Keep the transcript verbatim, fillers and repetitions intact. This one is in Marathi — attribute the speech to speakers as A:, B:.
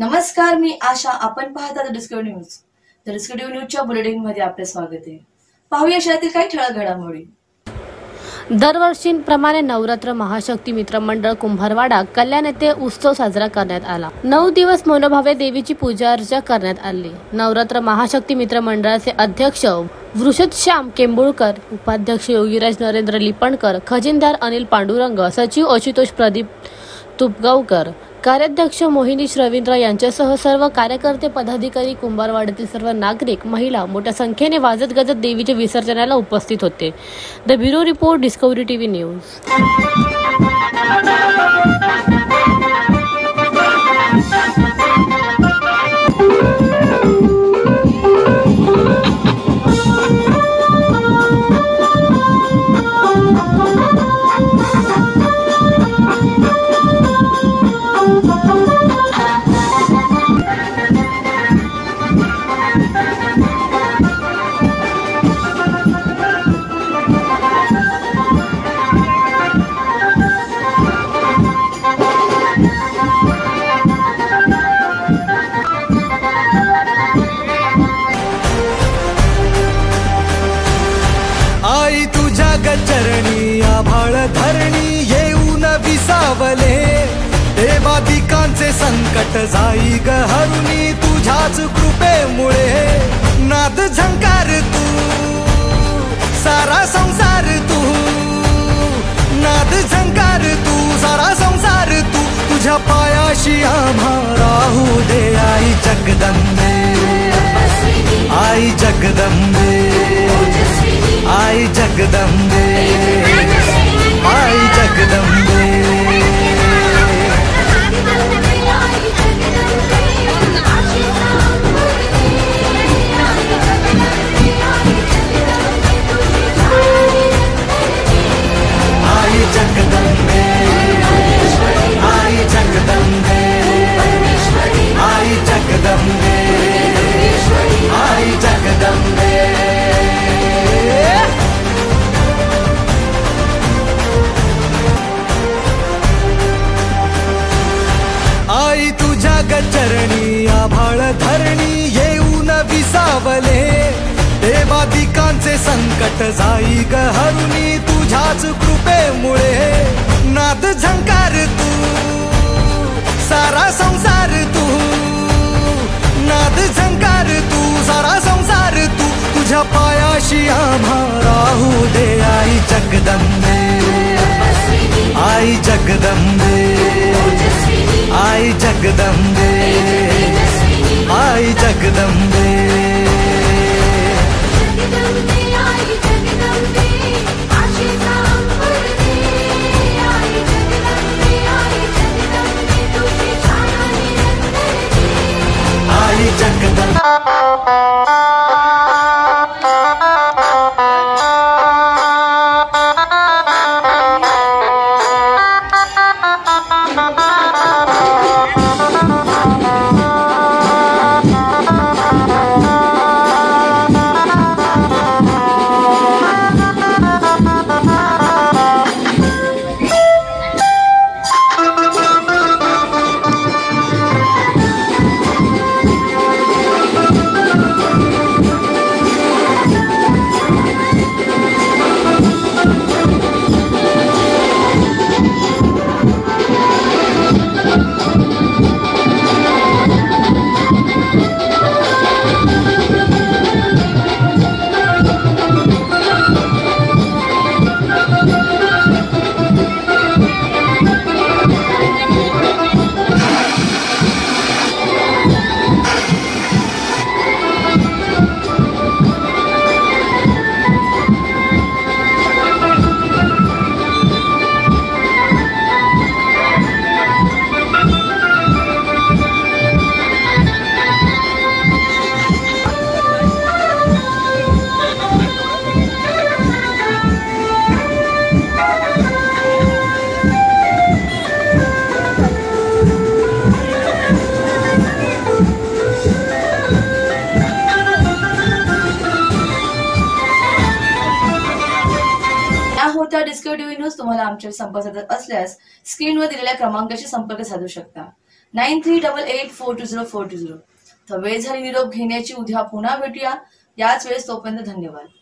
A: नमस्कार, मी आशा. आपण पाहता the Discovery news. The Discovery न्यूजच्या बुलेटिन मध्ये आपले स्वागत आहे. पाहूया शहरातील काही ठळक घडामोडी.
B: दरवर्षीप्रमाणे नवरात्र महाशक्ती मित्र मंडळ कुंभारवाडा कल्याण येथे उत्सव साजरा करण्यात आला. नऊ दिवस मनोभावे देवीची पूजा अर्चा करण्यात आली. नवरात्र महाशक्ती मित्र मंडळाचे अध्यक्ष वृषदश्याम केंबुळकर, उपाध्यक्ष योगीराज नरेंद्र लिपणकर, खजिनदार अनिल पांडुरंग, सचिव आशुतोष प्रदीप तुपगावकर, कार्याध्यक्ष मोहिनीश रवींद्र यांच्यासह सर्व कार्यकर्ते, पदाधिकारी, कुंभारवाड्यातील सर्व नागरिक, महिला मोठ्या संख्येने वाजत गजत देवीच्या विसर्जनाला उपस्थित होते. The bureau report, Discovery TV news.
C: आई तुझ्या गचरणी आभाळ धरणी येऊन विसावले, देवादिकांचे संकट जाई ग हरुणी तुझ्याच कृपेमुळे. नाद झंकार तू सारा संसार तू, नाद झंकार तू सारा संसार तू, तुझ्या पायाशी आम्हा राहू दे. आई जगदंबे, आई जगदंबे, आई जगदंबे, आई जगदंबे. आई जगदंबे, आई जगदंबे, आई जगदंबे, आई जगदंबे. आई तुझ्या गचरणी आभाळ धरणी येऊन विसावले, देवादिकांचे संकट जाई ग हरुणी तुझ्याच कृपेमुळे. नाद झंकार तू सारा संसार तू, नाद झंकार तू सारा संसार तू, तुझ्या पायाशी आम्हा राहू दे. आई जगदंबे, आई जगदंबे, आई जगदंबे, आई जगदंबे. आई जगदंबे.
A: होता डिस्कव्हरी न्यूज. तुम्हाला आमच्या संपर्क साधत असल्यास स्क्रीनवर दिलेल्या क्रमांकाशी संपर्क साधू शकता. Nine three double eight four two zero four two zero. तर वेळ झाली निरोप घेण्याची. उद्या पुन्हा भेटूया याच वेळेस. तोपर्यंत धन्यवाद.